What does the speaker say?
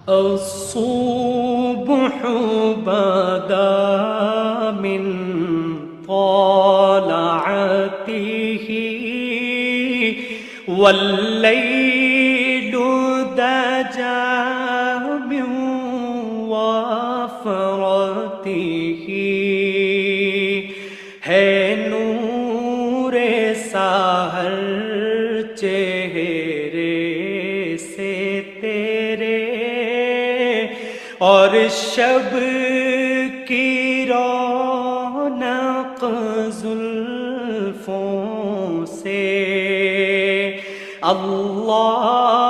الصبح بدا من طلعته والليل دجى من وفرته है नूर साहर चेहरे से तेरे और शब की रौनक जुल्फों से अल्लाह